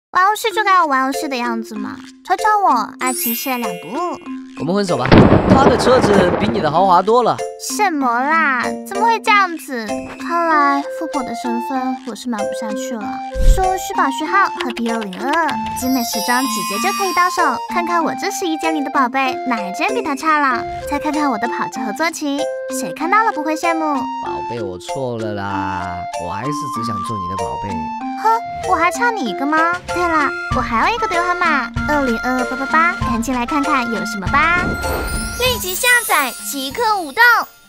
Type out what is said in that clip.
玩游戏就该有玩游戏的样子嘛，求求我，爱情事业两不误。 我们分手吧，他的车子比你的豪华多了。 什么啦？怎么会这样子？看来富婆的身份我是瞒不下去了。输虚宝序号和 P202，精美时装几件就可以到手。看看我这11件里的宝贝，哪一件比它差了？再看看我的跑车合作旗，谁看到了不会羡慕？ 宝贝，我错了啦，我还是只想做你的宝贝。 哼，我还差你一个吗？对了，我还有一个电话号码20228888，赶紧来看看有什么吧。 立即下载，即刻舞动。